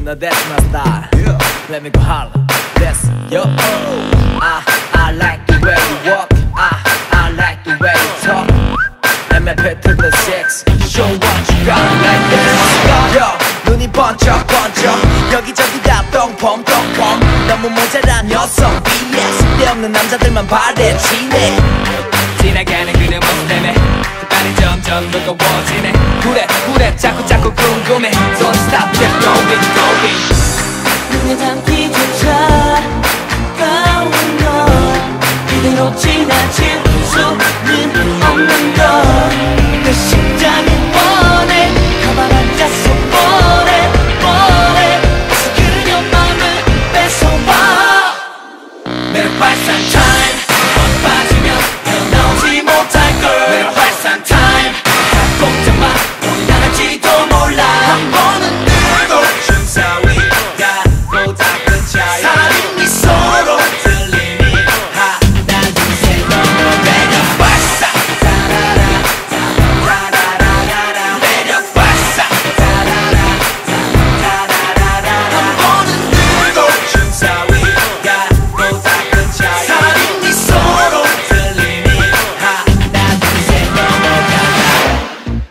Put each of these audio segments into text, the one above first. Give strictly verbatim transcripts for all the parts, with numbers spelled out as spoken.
know that's my style. Yeah. Let me go holla. That's yo. I I like the way you walk. I I like the way you talk. And I'm to the sex. Show what you got like this. Yo, 눈이 번쩍 번쩍. 여기저기 다 똥폼 똥폼. 너무 모자란 여성 비 에스. 쓸데없는 남자들만 바래치네. 지나가는 그녀 모습 때문에 그 점점 무거워지네. 그래 그래 자꾸 자꾸 궁금해. Don't stop keep going going. 눈에 담기조차 가운 너 이대로 지나칠 수는 없는 것. 내 심장이 원해 가만 앉아서 뭐래 뭐래 어서 그녀 맘을 뺏어봐. 매력 발산 타임 빠지면 헤어나오지 못할 걸. 매력 발산 타임 걱정 마 우리 나갈지도 몰라. 한 번은 늘고 춤사위가 고작은 차이 살인이 서로 들리니 하나 둘셋 넘어. 매력 발산 따라라 따라라라라 매력 발산 따라라 따라라라라 한 번은 늘고 춤사위가 고작은 차이 살인이 서로 들리니 하나 둘셋 넘어가자.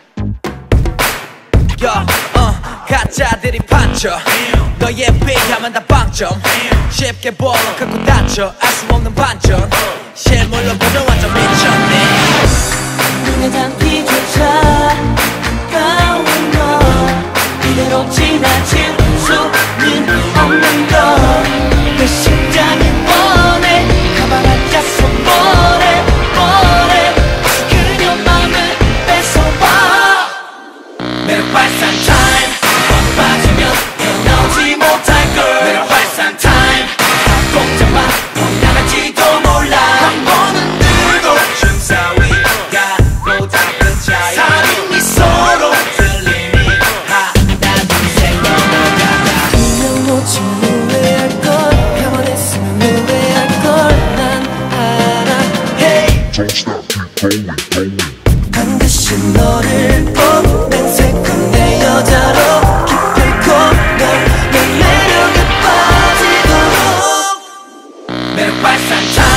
야, 어, 가짜들이 판쳐. 너의 비하면 다 빵점. 쉽게 보고 다쳐. 알 수 없는 반전. 실물로 보면 완전 미쳤네. 눈에 담기조차 가운 너 이대로 지나칠 수는 없는 것. 내 심장이 원해 가만 앉아서 뭐래 뭐래 어서 그녀 맘을 뺏어봐. 매력 발산 타임 빠지면 헤어나오지 못할 걸. 매력 발산 타임 걱정 마 우리 나갈지도 몰라. 한 번은 늘고 춤사위가 고작은 차이 살인이 서로 들리니 하나 둘셋 넘어가자. 분명 놓치면 후회할 걸. 가만히 있으면 후회할 걸. 난 알아. Hey Don't stop, keep going, going. 반드시 너를 꼭 맹세한 내 여자로 기필코 널 내 매력에 빠지도록. 매력 발산 타임